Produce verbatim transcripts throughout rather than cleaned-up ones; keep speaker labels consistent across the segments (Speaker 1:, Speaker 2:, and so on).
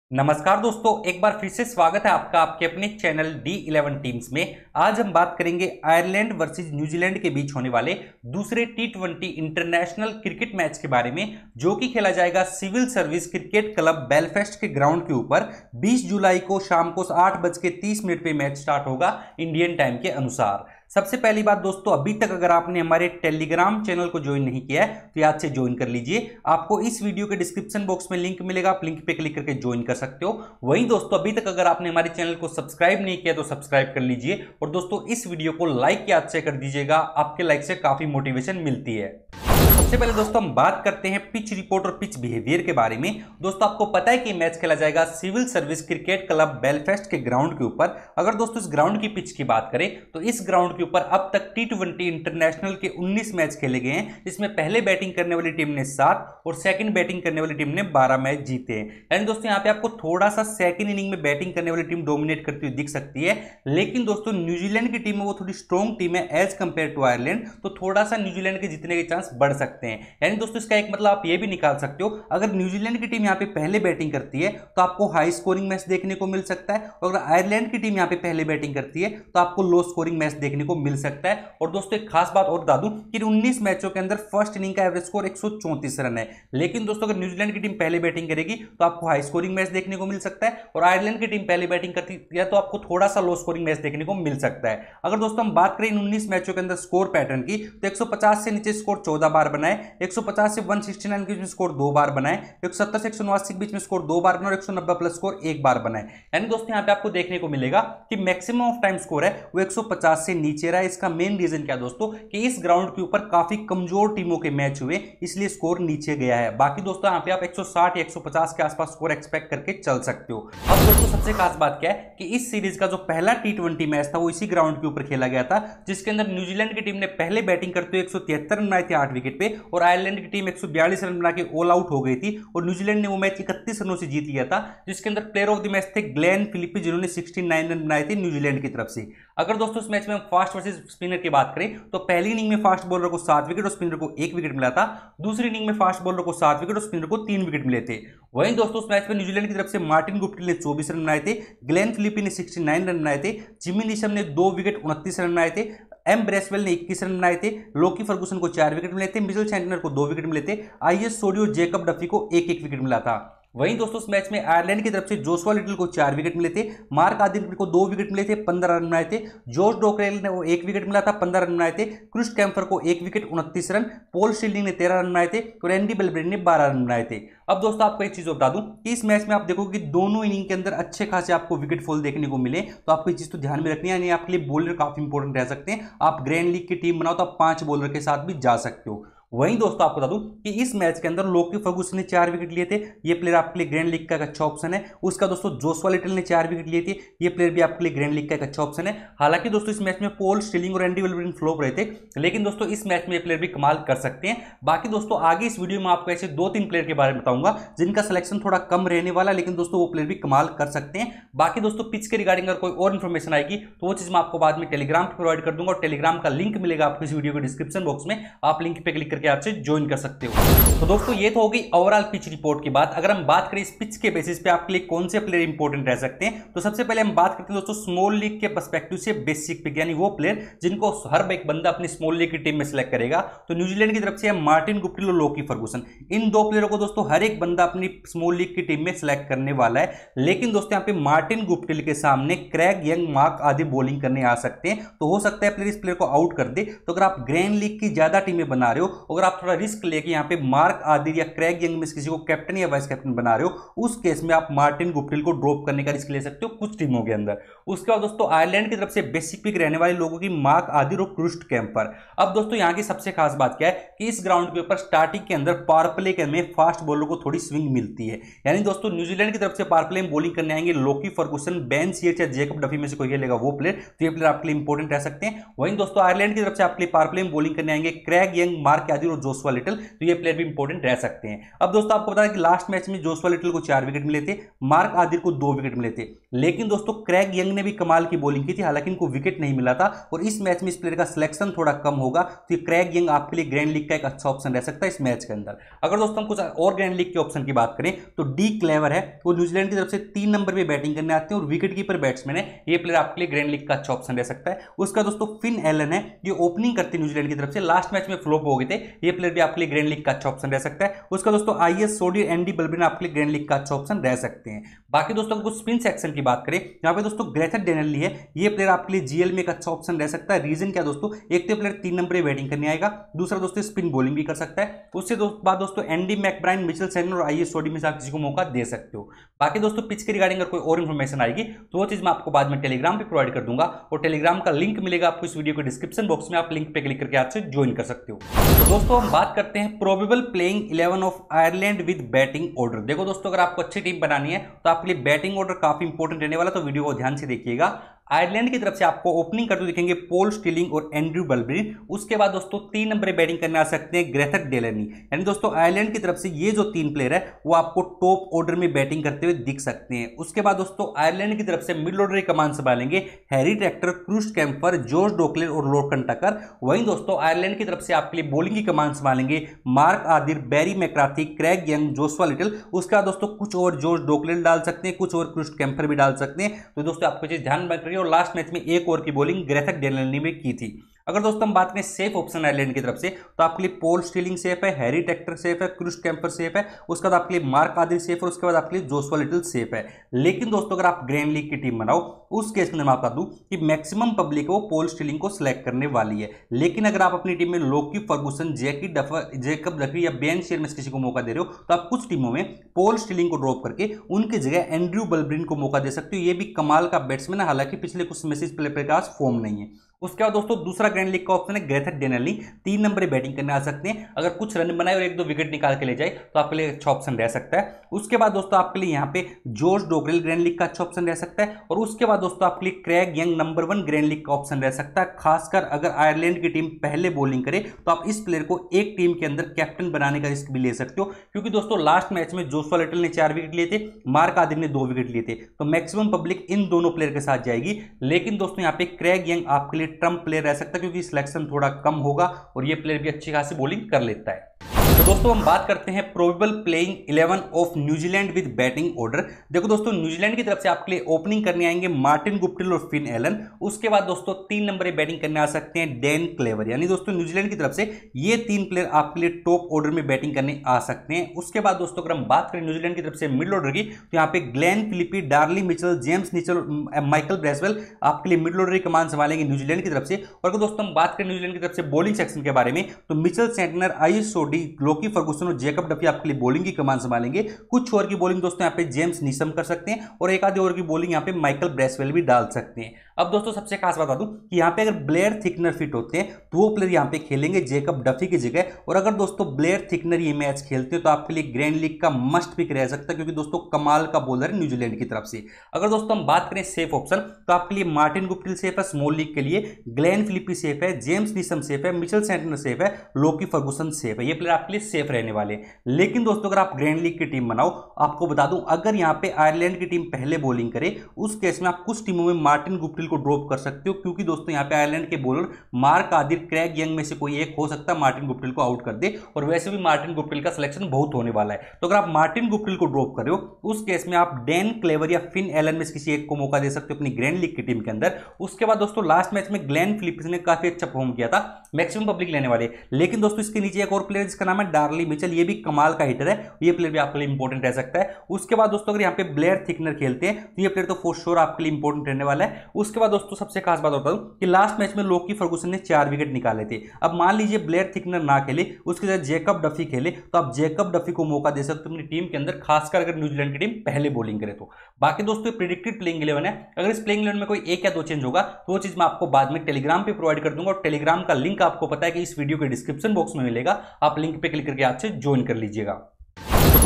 Speaker 1: नमस्कार दोस्तों, एक बार फिर से स्वागत है आपका आपके अपने चैनल डी इलेवन टीम्स में। आज हम बात करेंगे आयरलैंड वर्सेस न्यूजीलैंड के बीच होने वाले दूसरे T twenty international cricket match के बारे में, जो कि खेला जाएगा civil service cricket club Belfast के ग्राउंड के ऊपर बीस जुलाई को शाम को आठ बज के तीस मिनट पे मैच स्टार्ट होगा इंडियन टाइम के अनुसार। सबसे पहली बात दोस्तों, अभी तक अगर आपने हमारे टेलीग्राम चैनल को ज्वाइन नहीं किया है तो आज से ज्वाइन कर लीजिए। आपको इस वीडियो के डिस्क्रिप्शन बॉक्स में लिंक मिलेगा, आप लिंक पे क्लिक करके ज्वाइन कर सकते हो। वहीं दोस्तों, अभी तक अगर आपने हमारे चैनल को सब्सक्राइब नहीं किया तो सब्सक्राइब कर लीजिए और दोस्तों इस वीडियो को लाइक याद से कर दीजिएगा, आपके लाइक से काफी मोटिवेशन मिलती है। सबसे पहले दोस्तों हम बात करते हैं पिच रिपोर्ट और पिच बिहेवियर के बारे में। दोस्तों आपको पता है कि मैच खेला जाएगा civil service cricket club Belfast के ग्राउंड के ऊपर। अगर दोस्तों इस ग्राउंड की पिच की बात करें तो इस ग्राउंड के ऊपर अब तक टी ट्वेंटी इंटरनेशनल के उन्नीस मैच खेले गए हैं, जिसमें पहले बैटिंग करने वाली टीम ने सात और सेकंड बैटिंग करने वाली टीम ने बारह मैच जीते हैं। यानी दोस्तों यहाँ पे आपको थोड़ा सा सेकंड इनिंग में बैटिंग करने वाली टीम डोमिनेट करती हुई दिख सकती है, लेकिन दोस्तों न्यूजीलैंड की टीम में वो थोड़ी स्ट्रॉन्ग टीम है एज कंपेयर टू आयरलैंड, तो थोड़ा सा न्यूजीलैंड के जीतने के चांस बढ़ सकते हैं। यानी दोस्तों इसका एक मतलब आप ये भी निकाल सकते हो, अगर न्यूजीलैंड की टीम यहाँ पे पहले बैटिंग करती है तो आपको हाई स्कोरिंग मैच देखने को मिल सकता है, और अगर आयरलैंड की टीम यहाँ पे पहले बैटिंग करती है तो आपको लो स्कोरिंग मैच देखने को मिल सकता है। और दोस्तों एक खास बात और बता दूं कि उन्नीस मैचों के अंदर फर्स्ट इनिंग का एवरेज स्कोर एक सौ चौंतीस रन है, लेकिन दोस्तों अगर न्यूजीलैंड की टीम पहले बैटिंग करेगी तो आपको हाई स्कोरिंग मैच देखने को मिल सकता है, और आयरलैंड की टीम पहले बैटिंग करती है तो आपको थोड़ा सा लो स्कोरिंग मैच देखने को मिल सकता है। अगर दोस्तों हम बात करें इन उन्नीस मैचों के अंदर स्कोर पैटर्न की, तो एक सौ पचास से नीचे स्कोर चौदह बार बनाए, एक सौ पचास से एक सौ उनहत्तर के बीच में स्कोर दो बार बनाए, एक सौ सत्तर से एक सौ नवासी के बीच में स्कोर दो बार बनाए, और एक सौ नब्बे प्लस स्कोर एक बार बनाए। यानी दोस्तों यहाँ पे आपको देखने को मिलेगा कि मैक्सिमम ऑफ टाइम स्कोर है वो एक सौ पचास से नीचे रहा है। इसका मेन रीजन क्या दोस्तों कि इस ग्राउंड के ऊपर काफी कमजोर टीमों के मैच हुए, इसलिए स्कोर नीचे गया है। बाकी दोस्तों यहाँ पे आप एक सौ साठ या एक सौ पचास के आसपास स्कोर एक्सपेक्ट करके चल सकते हो। अब दोस्तों सबसे खास बात क्या है कि इस सीरीज का जो पहला टी ट्वेंटी मैच था वो इसी ग्राउंड के ऊपर खेला गया था, जिसके अंदर न्यूजीलैंड की टीम ने पहले बैटिंग करते हुए एक सौ तिहत्तर रन बनाए थे आठ विकेट पे, और आयरलैंड की टीम एक सौ बयालीस रन बना के ऑल आउट हो गई थी, और न्यूजीलैंड ने वो मैच इकतीस रनों से जीत लिया था, जिसके अंदर प्लेयर ऑफ द मैच थे ग्लेन फिलिप्स, जिन्होंने उनहत्तर रन बनाए थे न्यूजीलैंड की तरफ से। अगर दोस्तों इस मैच में हम फास्ट वर्सेस स्पिनर की बात करें तो पहली इनिंग में फास्ट बॉलर को सात विकेट और स्पिनर को एक विकेट मिला था, दूसरी इनिंग में फास्ट बॉलर को सात विकेट और स्पिनर को तीन विकेट मिले थे। वहीं दोस्तों इस मैच में न्यूजीलैंड की तरफ से मार्टिन गुप्टिल ने चौबीस रन बनाए थे, ग्लेन फिलिपी ने उनहत्तर रन बनाए थे, जिमी नीशम ने दो विकेट उनतीस रन बनाए थे, एम ब्रेसवेल ने इक्कीस रन बनाए थे, लोकी फर्गुसन को चार विकेट मिले थे, मिचेल सैंटनर को दो विकेट मिले थे, आई एस सोडी और जेकब डफी को एक एक विकेट मिला था। वहीं दोस्तों इस मैच में आयरलैंड की तरफ से जोशुआ लिटिल को चार विकेट मिले थे, मार्क आदिल को दो विकेट मिले थे, पंद्रह रन बनाए थे, जॉर्ज डोकरेल ने वो एक विकेट मिला था, पंद्रह रन बनाए थे, क्रिस कैम्फर को एक विकेट उनतीस रन, पॉल स्टिल्लिंग ने तेरह रन बनाए थे, और एंडी बेलब्रेड ने बारह रन बनाए थे। अब दोस्तों आपको एक चीज बता दूं कि इस मैच में आप देखोगे कि दोनों इनिंग के अंदर अच्छे खासे आपको विकेट फॉल देखने को मिले, तो आपको ये चीज तो ध्यान में रखनी है। यानी आपके लिए बॉलर काफी इंपॉर्टेंट रह सकते हैं। आप ग्रैंड लीग की टीम बनाओ तो आप पांच बॉलर के साथ भी जा सकते हो। वहीं दोस्तों आपको बता दूं कि इस मैच के अंदर लोकी फर्गुसन ने चार विकेट लिए थे, ये प्लेयर आपके लिए ग्रैंड लीग का एक अच्छा ऑप्शन है। उसका दोस्तों जोशुआ लिटिल ने चार विकेट लिए थे, ये प्लेयर भी आपके लिए ग्रैंड लीग का एक अच्छा ऑप्शन है। हालांकि दोस्तों इस मैच में पॉल स्टिलिंग और एंडी बेलब्रेड फ्लॉप रहे थे, लेकिन दोस्तों इस मैच में ये प्लेयर भी कमाल कर सकते हैं। बाकी दोस्तों आगे इस वीडियो में आपको ऐसे दो तीन प्लेयर के बारे में बताऊंगा जिनका सिलेक्शन थोड़ा कम रहने वाला, लेकिन दोस्तों वो प्लेयर भी कमाल कर सकते हैं। बाकी दोस्तों पिच के रिगार्डिंग अगर कोई और इन्फॉर्मेशन आएगी तो वो चीज मैं आपको बाद में टेलीग्राम पर प्रोवाइड कर दूंगा, और टेलीग्राम का लिंक मिलेगा आपको इस वीडियो के डिस्क्रिप्शन बॉक्स में, आप लिंक पे क्लिक करके आपसे ज्वाइन कर सकते हो। तो दोस्तों ये तो होगी ओवरऑल पिच रिपोर्ट की बात। अगर हम बात करें इस पिच के बेसिस पे आपके लिए कौन से प्लेयर इंपॉर्टेंट रह सकते हैं, तो सबसे पहले हम बात करते हैं दोस्तों स्मॉल लीग के पर्सपेक्टिव से बेसिक पिक, यानी वो प्लेयर जिनको हर एक बंदा अपनी स्मॉल लीग की टीम में सिलेक्ट करेगा। तो न्यूजीलैंड की तरफ से मार्टिन गुप्टिल और लोकी फर्गुसन, इन दो प्लेयरों को दोस्तों हर एक बंदा अपनी स्मॉल लीग की टीम में सिलेक्ट करने वाला है। लेकिन दोस्तों यहाँ पे मार्टिन गुप्टिल के सामने Craig Young, Mark Adair bowling करने आ सकते हैं, तो हो सकता है प्लेयर इस प्लेयर को आउट कर दे। तो अगर आप ग्रैंड लीग की ज्यादा टीमें बना रहे हो, अगर आप थोड़ा रिस्क लेके यहाँ पे मार्क आदिल या क्रैग यंग में से किसी को कैप्टन या वाइस कैप्टन बना रहे हो, उस केस में आप मार्टिन गुप्टिल को ड्रॉप करने का रिस्क ले सकते हो कुछ टीमों के अंदर। उसके बाद दोस्तों आयरलैंड की तरफ से बेसिक पिक रहने वाले लोगों की मार्क आदिल और क्रिस कैम्फर। अब दोस्तों यहां की सबसे खास बात क्या है कि इस ग्राउंड के ऊपर स्टार्टिंग के अंदर पावर प्ले के में फास्ट बॉलर को थोड़ी स्विंग मिलती है। यानी दोस्तों न्यूजीलैंड की तरफ से पावर प्ले में बॉलिंग करने आएंगे लोकी फर्गुसन, बेन सीएच या जेकब डफी में से कोई खेलेगा वो प्लेयर, तो ये प्लेयर आपके लिए इंपॉर्टेंट रह सकते हैं। वहीं दोस्तों आयरलैंड की तरफ से आपके लिए पावर प्ले में बॉलिंग करने आएंगे क्रैग यंग, मार्क आदिर और जोशुआ लिटल, तो ये प्लेयर भी इंपॉर्टेंट रह सकते हैं। अब दोस्तों आपको पता है कि लास्ट मैच में जोशुआ लिटल को चार विकेट मिले थे, मार्क आदिर को दो विकेट मिले थे, लेकिन दोस्तों क्रैग यंग ने भी कमाल की बॉलिंग की थी, हालांकि इनको विकेट नहीं मिला था। और इस मैच में इस प्लेयर का सिलेक्शन थोड़ा कम होगा, तो ये क्रैग यंग आपके लिए ग्रैंड लीग का एक अच्छा ऑप्शन रह सकता है इस मैच के अंदर। अगर दोस्तों हम कुछ और ग्रैंड लीग के ऑप्शन की बात करें तो डी क्लेवर है, वो न्यूजीलैंड की तरफ से तीन नंबर पे बैटिंग करने आते हैं और विकेट कीपर बैट्समैन है, ये प्लेयर आपके लिए ग्रैंड लीग का अच्छा ऑप्शन रह सकता है। उसका दोस्तों फिन एलन है, ये ओपनिंग करते हैं न्यूजीलैंड की तरफ से, लास्ट मैच में फ्लॉप हो गए थे, ये प्लेयर भी आपके लिए ग्रैंड लीग का अच्छा ऑप्शन रह सकता है। उसका दोस्तों आईएस सोडी एंडी बल्बिन आपके लिए ग्रैंड लीग का अच्छा ऑप्शन रह सकते हैं। बाकी दोस्तों कुछ स्पिन सेक्शन की बात करें, यहाँ पे दोस्तों ग्रेथर डेनली है, ये प्लेयर आपके लिए जीएल में एक अच्छा ऑप्शन रह सकता है। रीजन क्या दोस्तों, एक तो प्लेयर तीन नंबर पे बैटिंग करने आएगा, दूसरा दोस्तों स्पिन बॉलिंग भी कर सकता है। उससे बाद दोस्तों एंडी मैकब्राइन, मिचेल सैनर और आईएस सोडी में से आप किसी को मौका दे सकते हो। बाकी दोस्तों पिच के रिगार्डिंग अगर कोई और इन्फॉर्मेशन आएगी तो वो चीज मैं आपको बाद में टेलीग्राम पे प्रोवाइड कर दूंगा, और टेलीग्राम का लिंक मिलेगा आपको इस वीडियो के डिस्क्रिप्शन बॉक्स में, आप लिंक पे क्लिक करके आज से ज्वाइन कर सकते हो। तो दोस्तों हम बात करते हैं probable playing eleven of Ireland with batting order. देखो दोस्तों अगर आपको अच्छी टीम बनानी है तो आपके लिए बैटिंग ऑर्डर काफी इंपॉर्टेंट रहने वाला, तो वीडियो को ध्यान से देखिएगा। आयरलैंड की तरफ से आपको ओपनिंग करते हुए दिखेंगे पॉल स्टिलिंग और एंड्रू बल्बरिन। उसके बाद दोस्तों तीन नंबर पे बैटिंग करने आ सकते हैं ग्रेथर डेलनी। यानी दोस्तों आयरलैंड की तरफ से ये जो तीन प्लेयर है वो आपको टॉप ऑर्डर में बैटिंग करते हुए दिख सकते हैं। उसके बाद दोस्तों आयरलैंड की तरफ से मिडिल ऑर्डर की कमान संभालेंगे Harry Tector, Curtis Campher, George Dockrell और लॉर्कन टकर। वहीं दोस्तों आयरलैंड की तरफ से आपके लिए बॉलिंग की कमान संभालेंगे Mark Adair, Barry McCarthy, Craig Young, Joshua Little. उसके बाद दोस्तों कुछ और जॉर्ज डोकलेर डाल सकते हैं, कुछ और क्रूस्ट कैम्पर भी डाल सकते हैं। तो दोस्तों आपको चीज ध्यान रखिए। और लास्ट मैच में एक ओवर की बॉलिंग ग्रेथर डेलनी में की थी। अगर दोस्तों हम बात करें सेफ ऑप्शन आयरलैंड की तरफ से तो आपके लिए पॉल स्टिलिंग सेफ है, हैरी ट्रैक्टर सेफ है, क्रूस्ट कैम्पर सेफ है, उसके बाद आपके लिए मार्क आदिर सेफ है, उसके बाद आपके लिए जोशुआ लिटल सेफ है। लेकिन दोस्तों अगर आप ग्रैंड लीग की टीम बनाओ उस केस में मैं बता दूं कि मैक्सिमम पब्लिक वो पॉल स्टिलिंग को सिलेक्ट करने वाली है। लेकिन अगर आप अपनी टीम में Lockie Ferguson, Jacob Duffy, Jacob Duffy या बेन शेयरमैन किसी को मौका दे रहे हो तो आप कुछ टीमों में पॉल स्टिलिंग को ड्रॉप करके उनकी जगह एंड्रू बल्बरिन को मौका दे सकते हो। ये भी कमाल का बैट्समैन है, हालांकि पिछले कुछ मैचेस प्ले के पास फॉर्म नहीं है। उसके बाद दोस्तों दूसरा ग्रैंड लीग का ऑप्शन है ग्रेथर डेनली, तीन नंबर पे बैटिंग करने आ सकते हैं। अगर कुछ रन बनाए और एक दो विकेट निकाल के ले जाए तो आपके लिए अच्छा ऑप्शन रह सकता है। उसके बाद दोस्तों आपके लिए यहाँ पे जॉर्ज डोकरेल ग्रैंड लीग का अच्छा ऑप्शन रह सकता है। और उसके बाद दोस्तों आपके लिए Craig Young number one grand league का ऑप्शन रह सकता है। खासकर अगर आयरलैंड की टीम पहले बॉलिंग करे तो आप इस प्लेयर को एक टीम के अंदर कैप्टन बनाने का रिस्क भी ले सकते हो, क्योंकि दोस्तों लास्ट मैच में जोशुआ लिटल ने चार विकेट लिए थे, मार्क आदिर ने दो विकेट लिए थे, तो मैक्सिमम पब्लिक इन दोनों प्लेयर के साथ जाएगी। लेकिन दोस्तों यहाँ पे क्रैग यंग आपके लिए ट्रम्प प्लेयर रह सकता है, क्योंकि सिलेक्शन थोड़ा कम होगा और ये प्लेयर भी अच्छी खासी बॉलिंग कर लेता है। तो दोस्तों हम बात करते हैं probable playing eleven of New Zealand with batting order. देखो दोस्तों न्यूजीलैंड की तरफ से आपके लिए ओपनिंग करने आएंगे मार्टिन गुप्टिल और फिन एलन। उसके बाद दोस्तों तीन नंबर पे बैटिंग करने आ सकते हैं डैन क्लेवर। यानी दोस्तों न्यूजीलैंड की तरफ से ये तीन प्लेयर आपके लिए टॉप ऑर्डर में बैटिंग करने आ सकते हैं। उसके बाद दोस्तों अगर हम बात करें न्यूजीलैंड की तरफ से मिडिल ऑर्डर की तो यहाँ पे Glenn Phillips, Daryl Mitchell, James Neesham, Michael Bracewell आपके लिए मिडिल ऑर्डर की कमान संभालेंगे न्यूजीलैंड की तरफ से। और अगर दोस्तों हम बात करें न्यूजीलैंड की तरफ से बॉलिंग सेक्शन के बारे में तो Mitchell Santner, Ish Sodhi, Lockie Ferguson और जैकब डफी आपके लिए बॉलिंग की कमान संभालेंगे। कुछ ओवर की बॉलिंग दोस्तों यहाँ पे जेम्स नीसम कर सकते हैं और एक आधे ओवर की बॉलिंग यहाँ पे माइकल ब्रेसवेल भी डाल सकते हैं। अब दोस्तों सबसे खास बता दूं कि यहाँ पे अगर ब्लेयर थिकनर फिट होते हैं तो वो प्लेयर यहाँ पे खेलेंगे जैकब डफी की जगह। और अगर दोस्तों ब्लेयर थिकनर ये मैच खेलते हैं तो आपके लिए ग्रैंड लीग का मस्ट पिक रह सकता है, क्योंकि दोस्तों कमाल का बॉलर है न्यूजीलैंड की तरफ से। अगर दोस्तों हम बात करें सेफ ऑप्शन तो आपके लिए मार्टिन गुप्टिल सेफ है स्मॉल लीग के लिए, ग्लेन फिलिपी सेफ है, जेम्स नीसम सेफ है, मिचेल सेंटनर सेफ है, लोकी फर्गुसन सेफ है। ये प्लेयर आपके लिए सेफ रहने वाले। लेकिन दोस्तों अगर आप ग्रैंड लीग की टीम बनाओ, आपको बता दूं अगर यहाँ पे आयरलैंड की टीम पहले बॉलिंग करे उस केस में आप कुछ टीमों में मार्टिन गुप्टिल को ड्रॉप कर सकते हो, क्योंकि दोस्तों यहाँ पे आयरलैंड के bowler Mark Adair, Craig Young में से कोई एक हो सकता है मार्टिन गुप्टिल को आउट कर दे। और वैसे भी मार्टिन गुप्टिल का सिलेक्शन बहुत होने वाला है, तो अगर आप मार्टिन गुप्टिल को ड्रॉप कर रहे हो उस केस में आप डैन क्लेवर या फिन एलन में से किसी एक को मौका दे सकते हो अपनी ग्रैंड लीग की टीम के अंदर। उसके बाद दोस्तों लास्ट मैच में ग्लेन फिलिप्स ने काफी अच्छा परफॉर्म किया था, मैक्सिमम पब्लिक लेने वाले। लेकिन दोस्तों इसके नीचे एक और प्लेयर जिसका नाम है डार्ली मिचेल, ये भी कमाल का हिटर है, ये प्लेयर भी आपके लिए इंपॉर्टेंट रह सकता है। उसके बाद दोस्तों अगर यहाँ पे ब्लेयर थिकनर खेलते हैं तो ये प्लेयर तो फॉर श्योर आपके लिए इंपॉर्टेंट रहने वाला है। उसके बाद दोस्तों सबसे खास बात होता है कि लास्ट मैच में लोकी फर्गुसन ने चार विकेट निकाले थे। अब मान लीजिए ब्लेयर थिकनर ना खेले, उसके साथ जैकब डफी खेले, तो आप जैकब डफी को मौका दे सकते हो अपनी टीम के अंदर, खासकर अगर न्यूजीलैंड की टीम पहले बॉलिंग करे तो। बाकी दोस्तों प्रेडिक्टेड प्लेइंग इलेवन है, अगर इस प्लेइंग इलेवन में कोई एक या दो चेंज होगा तो वो चीज मैं आपको बाद में टेलीग्राम पे प्रोवाइड कर दूंगा। और टेलीग्राम का लिंक आपको पता है कि इस वीडियो के डिस्क्रिप्शन बॉक्स में मिलेगा, आप लिंक पे क्लिक करके आज से ज्वाइन कर लीजिएगा। तो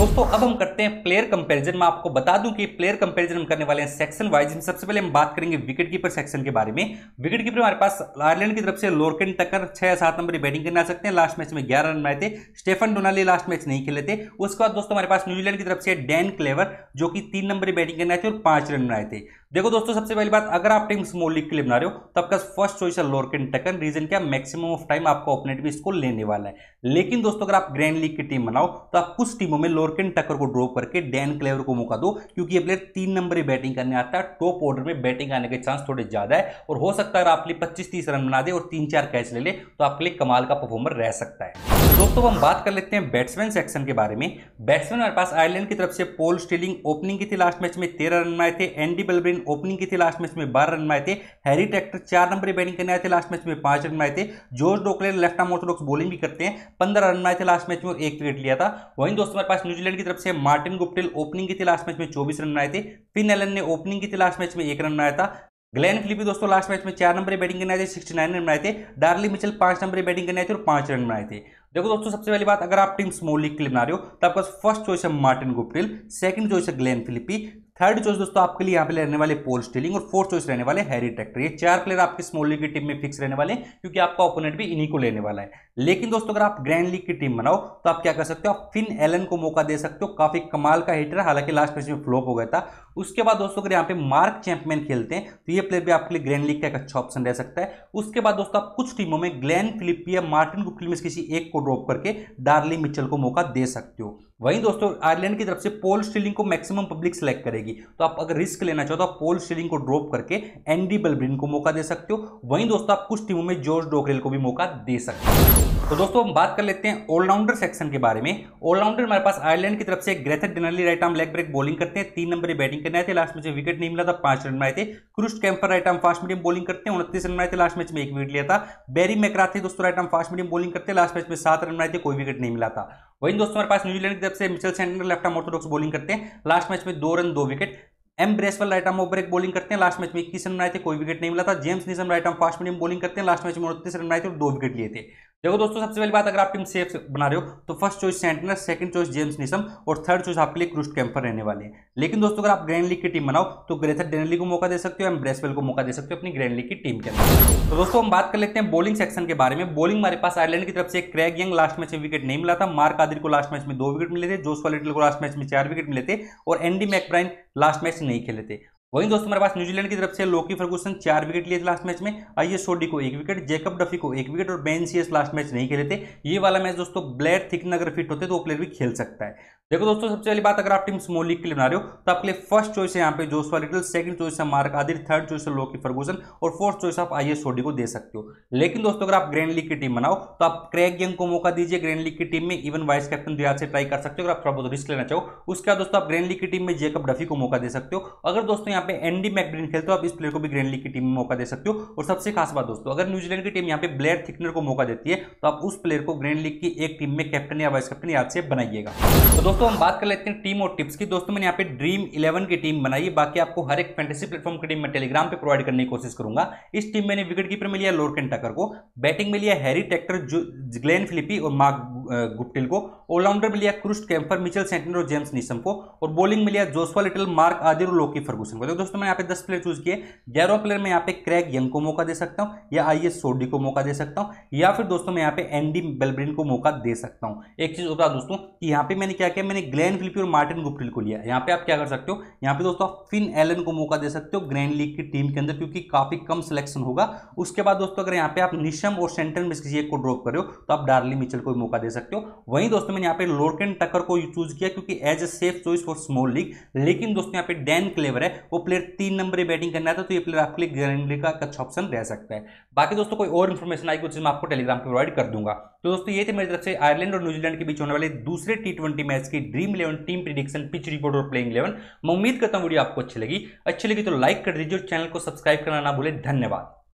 Speaker 1: दोस्तों अब हम करते हैं प्लेयर कंपैरिजन। मैं आपको बता दूं कि प्लेयर कंपैरिजन हम करने वाले हैं सेक्शन वाइज। सबसे पहले हम बात करेंगे विकेट कीपर सेक्शन के बारे में। विकेट कीपर हमारे पास आयरलैंड की तरफ से लोरकेन टकर छह या सात नंबर की बैटिंग करने आ सकते हैं। लास्ट मैच में ग्यारह रन बनाए थे। स्टेफन डोनाली लास्ट मैच नहीं खेले थे। उसके बाद दोस्तों हमारे पास न्यूजीलैंड की तरफ से डैन क्लेवर जो कि तीन नंबर की बैटिंग करने आए थे और पांच रन बनाए थे। देखो दोस्तों सबसे पहली बात, अगर आप टीम स्मॉल लीग के लिए बना रहे हो तो आपका फर्स्ट चॉइस है लोरकेन टकर। रीजन क्या, मैक्सिमम ऑफ टाइम आपका ओपोनेंट भी इसको लेने वाला है। लेकिन दोस्तों अगर आप ग्रैंड लीग की टीम बनाओ तो आप कुछ टीमों में लोरकेन टकर को ड्रॉप करके डैन क्लेवर को मौका दो, क्योंकि ये प्लेयर तीन नंबर की बैटिंग करने आता है। टॉप ऑर्डर में बैटिंग आने के चांस थोड़े ज्यादा है और हो सकता है अगर आपके लिए पच्चीस तीस रन बना दे और तीन चार कैच ले ले तो आपके लिए कमाल का परफॉर्मर रह सकता है। दोस्तों हम बात कर लेते हैं बैट्समैन सेक्शन के बारे में। बैट्समैन हमारे पास आयरलैंड की तरफ से पॉल स्टिलिंग ओपनिंग की थी, लास्ट मैच में तेरह रन बनाए थे। एंडी बेलब्रिन ओपनिंग की थी, लास्ट मैच में बारह रन बनाए थे। हैरी टेक्टर चार नंबर की बैटिंग करने आए थे, लास्ट मैच में पांच रन बनाए थे। George Dockrell left arm orthodox bowling भी करते हैं, पंद्रह रन बनाए थे, लास्ट मैच में एक विकेट लिया था। वहीं दोस्तों हमारे पास न्यूजीलैंड की तरफ से मार्टिन गुप्टिल ओपनिंग की थी, लास्ट मैच में चौबीस रन बनाए थे। फिन एलन ने ओपनिंग की थी, लास्ट मैच में एक रन बनाया था। ग्लेन फिलिपी दोस्तों लास्ट मैच में चार नंबर की बैटिंग करने आए थे, उनहत्तर रन बनाए थे। डार्ली मिचेल पांच नंबर की बैटिंग करने आए थे और पांच रन बनाए थे। देखो दोस्तों सबसे पहली बात, अगर आप टीम स्मॉल लीग के लिए बना रहे हो तो आपका फर्स्ट चॉइस है मार्टिन गुप्टिल, सेकंड चॉइस है ग्लेन फिलिपी, थर्ड चॉइस दोस्तों आपके लिए यहाँ पे रहने वाले पॉल स्टिलिंग और फोर्थ चॉइस रहने वाले हैरी टेक्टर। ये चार प्लेयर आपकी स्मॉल लीग की टीम में फिक्स रहने वाले, क्योंकि आपका ओपोनेंट भी इन्हीं को लेने वाला है। लेकिन दोस्तों अगर आप ग्रैंड लीग की टीम बनाओ तो आप क्या कर सकते हो, आप फिन एलन को मौका दे सकते हो। काफी कमाल का हिटर है, हालांकि लास्ट मैच में फ्लॉप हो गया था। उसके बाद दोस्तों अगर यहाँ पे मार्क चैंपमैन खेलते हैं तो ये प्लेयर भी आपके लिए ग्रैंड लीग का एक अच्छा ऑप्शन रह सकता है। उसके बाद दोस्तों आप कुछ टीमों में ग्लेन फिलिपी या मार्टिन गुप्टिल में किसी एक को ड्रॉप करके डार्ली मिचेल को मौका दे सकते हो। वहीं दोस्तों आयरलैंड की तरफ से पॉल स्टिलिंग को मैक्सिमम पब्लिक सेलेक्ट करेगी, तो आप अगर रिस्क लेना चाहो तो आप पॉल स्टिलिंग को ड्रॉप करके एंडी बेलब्रिन को मौका दे सकते हो। वहीं दोस्तों आप कुछ टीमों में जॉर्ज डोकरेल को भी मौका दे सकते हो। तो दोस्तों हम बात कर लेते हैं ऑलराउंडर सेक्शन के बारे में। ऑलराउंडर हमारे पास आयरलैंड की तरफ से ग्रेथर डेनली right arm leg break bowling करते हैं, तीन नंबर की बैटिंग करने आए थे, लास्ट मैच में विकेट नहीं मिला था, पांच रन बनाए थे। Curtis Campher right arm fast medium bowling करते हैं, उनतीस रन बनाए थे, लास्ट मैच में एक विकेट लिया था। बेरी मैकराथी दोस्तों right arm fast medium bowling करते हैं, लास्ट मैच में सात रन बनाए थे, कोई विकेट नहीं मिला था। वहीं दोस्तों हमारे पास न्यूजीलैंड की तरफ से Mitchell Santner left arm orthodox bowling करते हैं, लास्ट मैच में दो रन दो wicket. M Bracewell right arm break bowling करते हैं, लास्ट मैच में इक्कीस रन बनाए थे, कोई विकेट नहीं मिला था। James Neesham right arm fast medium bowling करते हैं, लास्ट मैच में उनतीस रन बनाए थे और दो विकेट लिए थे। देखो दोस्तों सबसे पहली बात, अगर आप टीम सेफ बना रहे हो तो first choice Santner, second choice James Neesham और थर्ड चॉइस आपके लिए क्रुस्ट कैंपर रहने वाले हैं। लेकिन दोस्तों अगर आप ग्रैंड लीग की टीम बनाओ तो ग्रेथर डेनली को मौका दे सकते हो, एम ब्रेसवेल को मौका दे सकते हो अपनी ग्रैंड लीग की टीम के अंदर। तो दोस्तों हम बात कर लेते हैं बॉलिंग सेक्शन के बारे में। बॉलिंग हमारे पास आयरलैंड की तरफ से क्रेग यंग लास्ट मैच में विकेट नहीं मिला था, मार्क आदिर को लास्ट मैच में दो विकेट मिले थे, जोशुआ लिटल को लास्ट मैच में चार विकेट मिले थे और एंडी मैकब्राइन लास्ट मैच नहीं खेले थे। वहीं दोस्तों हमारे पास न्यूजीलैंड की तरफ से लोकी फर्गूसन चार विकेट लिए थे लास्ट मैच में, आईएस सोडी को एक विकेट, जेकब डफी को एक विकेट और बेन सीएस लास्ट मैच नहीं खेले थे। ये वाला मैच दोस्तों ब्लेड थिकन अगर फिट होते तो वो प्लेयर भी खेल सकता है। देखो दोस्तों सबसे पहली बात, अगर आप टीम स्मॉल लीग के लिए बना रहे हो तो आपके लिए फर्स्ट चॉइस है यहाँ पे जोशुआ लिटल, सेकंड चॉइस है मार्क आदिर, थर्ड चॉइस है लोकी फर्गूसन और फोर्थ चॉइस आप आईएस सोडी को दे सकते हो। लेकिन दोस्तों अगर आप ग्रैंड लीग की टीम बनाओ तो आप क्रेग यंग को मौका दीजिए ग्रैंड लीग की टीम में, इवन वाइस कैप्टन रियाज से ट्राई कर सकते हो अगर आप थोड़ा बहुत रिस्क लेना चाहो। उसके बाद दोस्तों आप ग्रैंड लीग की टीम में जेकब डफी को मौका दे सकते हो। अगर दोस्तों यहाँ पे एंडी मैकब्राइन खेलते हो आप इस प्लेयर को भी ग्रैंड लीग की टीम में मौका दे सकते हो। और सबसे खास बात दोस्तों, अगर न्यूजीलैंड की टीम यहाँ पे ब्लेड थिकनर को मौका देती है तो आप उस प्लेयर को ग्रैंड लीग की एक टीम में कैप्टन या वाइस कैप्टन याद से बनाइएगा। तो दोस्तों हम बात कर लेते हैं टीम और टिप्स की। दोस्तों मैंने यहाँ पे ड्रीम इलेवन की टीम बनाई है, बाकी आपको हर एक फैंटेसी प्लेटफॉर्म की टीम में टेलीग्राम पे प्रोवाइड करने की कोशिश करूंगा। इस टीम में विकेट कीपर में लिया लोरकेन टकर को, बैटिंग में लिया हैरी टेक्टर, ग्लेन फिलिपी और मार्क गुप्टिल को, ऑलराउंडर में लिया क्रुस्ट कैंपर, मिचेल सेंटनर और जेम्स निसम को और बॉलिंग में लिया जोशुआ लिटल, मार्क आदिर और लोकी फर्गूसन को। तो दोस्तों मैंने यहाँ पे दस प्लेयर चूज किए। ग्यारह प्लेयर में यहाँ पे क्रेग यंग को मौका दे सकता हूँ या आईएस सोडी को मौका दे सकता हूँ या फिर दोस्तों मैं यहाँ पे एंडी बेलब्रिन को मौका दे सकता हूँ। एक चीज बता दोस्तों कि यहाँ पे मैंने क्या किया, मैंने ग्लेन फिलिपी और मार्टिन गुप्टिल को लिया। यहाँ पे आप क्या कर सकते हो, यहाँ पे दोस्तों आप फिन एलन को मौका दे सकते हो ग्रैंड लीग की टीम के अंदर, क्योंकि काफी कम सिलेक्शन होगा। उसके बाद दोस्तों अगर यहाँ पे आप निशम और सेंटन में किसी एक को ड्रॉप कर रहे हो तो आप डार्ली मिचेल को मौका दे सकते हो। वहीं दोस्तों मैंने यहाँ पे लोरकेन टकर को चूज किया क्योंकि as a safe choice for small league. लेकिन दोस्तों यहाँ पे डैन क्लेवर है, वो प्लेयर तीन नंबर की बैटिंग करना था, तो ये प्लेयर आपके लिए ग्रैंड लीग का अच्छा ऑप्शन रह सकता है। बाकी दोस्तों कोई और इन्फॉर्मेशन आएगी कुछ मैं आपको टेलीग्राम पे प्रोवाइड कर दूंगा। तो दोस्तों ये थे मेरी तरफ से आयरलैंड और न्यूजीलैंड के बीच होने वाले दूसरे टी ट्वेंटी मैच की Dream Eleven team prediction, pitch report और प्लेइंग इलेवन। मैं उम्मीद करता हूं वीडियो आपको अच्छी लगी। अच्छी लगी तो लाइक कर दीजिए और चैनल को सब्सक्राइब करना ना भूलें। धन्यवाद।